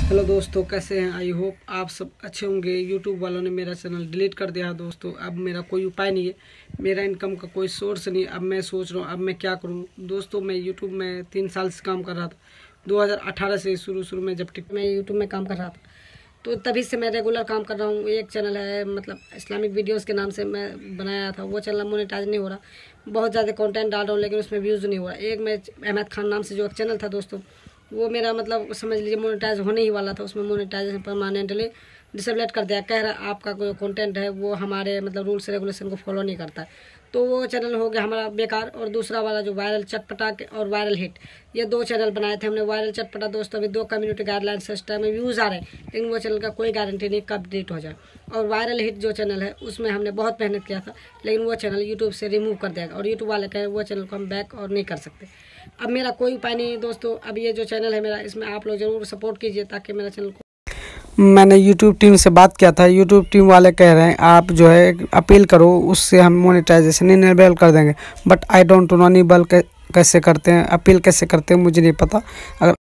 Hello दोस्तों, कैसे हैं? आई होप आप सब अच्छे होंगे। यूट्यूब वालों ने मेरा चैनल डिलीट कर दिया है दोस्तों। अब मेरा कोई उपाय नहीं है, मेरा इनकम का कोई सोर्स नहीं। अब मैं सोच रहा हूँ अब मैं क्या करूँ दोस्तों। मैं यूट्यूब में 3 साल से काम कर रहा था, 2018 से शुरू में, जब मैं यूट्यूब में काम कर रहा था तो तभी से मैं रेगुलर काम कर रहा हूँ। एक चैनल है, मतलब इस्लामिक वीडियोस के नाम से मैं बनाया था। वो चैनल मोनेटाइज नहीं हो रहा, बहुत ज़्यादा कंटेंट डाल रहा हूँ लेकिन उसमें व्यूज़ नहीं हो रहा। एक मैं अहमद खान नाम से जो एक चैनल था दोस्तों, वो मेरा मतलब समझ लीजिए मोनेटाइज होने ही वाला था। उसमें मोनेटाइजेशन परमानेंटली डिसेबलेट कर दिया, कह रहा आपका कोई कंटेंट है वो हमारे मतलब रूल्स रेगुलेशन को फॉलो नहीं करता है। तो वो चैनल हो गया हमारा बेकार। और दूसरा वाला जो वायरल चटपटा और वायरल हिट, ये 2 चैनल बनाए थे हमने। वायरल चटपटा दोस्तों अभी 2 कम्युनिटी गाइडलाइंस सिस्टम में व्यूज़ आ रहे हैं, लेकिन वो चैनल का कोई गारंटी नहीं कब डिलीट हो जाए। और वायरल हिट जो चैनल है उसमें हमने बहुत मेहनत किया था, लेकिन वो चैनल यूट्यूब से रिमूव कर देगा और यूट्यूब वाले कहे वो चैनल को हम बैक और नहीं कर सकते। अब मेरा कोई उपाय नहीं दोस्तों। अब ये जो चैनल है मेरा, इसमें आप लोग ज़रूर सपोर्ट कीजिए ताकि मेरा चैनल को। मैंने यूट्यूब टीम से बात किया था, यूट्यूब टीम वाले कह रहे हैं आप जो है अपील करो, उससे हम मोनेटाइजेशन इनेबल कर देंगे। But I don't know enable कैसे करते हैं, अपील कैसे करते हैं मुझे नहीं पता। अगर